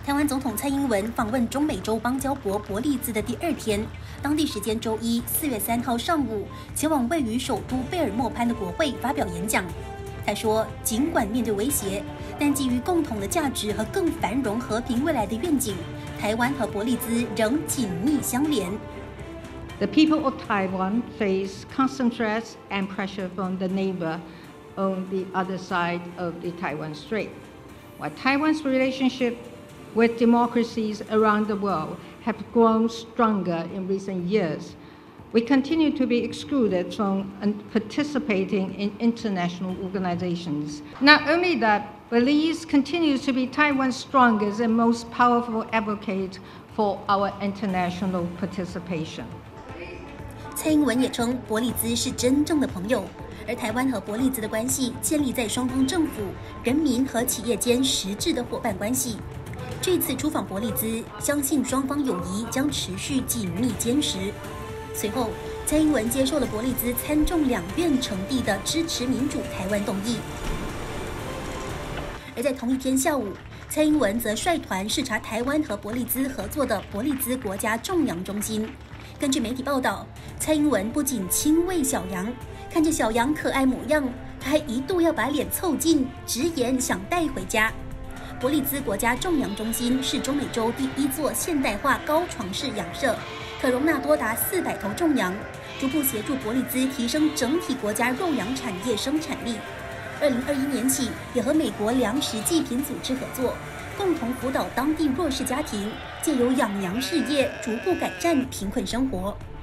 台湾总统蔡英文访问中美洲邦交国伯利兹的第2天，当地时间周一4月3号上午，前往位于首都贝尔莫潘的国会发表演讲。他说，尽管面对威胁，但基于共同的价值和更繁荣和平未来的愿景，台湾和伯利兹仍紧密相连。 The people of Taiwan face constant threats and pressure from the neighbor on the other side of the Taiwan Strait, while Taiwan's relationship with democracies around the world have grown stronger in recent years. We continue to be excluded from participating in international organizations. Not only that, Belize continues to be Taiwan's strongest and most powerful advocate for our international participation. 蔡英文也称，伯利兹是真正的朋友，而台湾和伯利兹的关系建立在双方政府、人民和企业间实质的伙伴关系。这次出访伯利兹，相信双方友谊将持续紧密坚实。随后，蔡英文接受了伯利兹参众两院呈递的支持民主台湾动议。而在同一天下午，蔡英文则率团视察台湾和伯利兹合作的伯利兹国家种羊中心。根据媒体报道，蔡英文不仅亲喂小羊，看着小羊可爱模样，他还一度要把脸凑近，直言想带回家。伯利兹国家种羊中心是中美洲第1座现代化高床式养舍，可容纳多达400头种羊，逐步协助伯利兹提升整体国家肉羊产业生产力。2021年起，也和美国粮食祭品组织合作，共同辅导当地弱势家庭，借由养羊事业逐步改善贫困生活。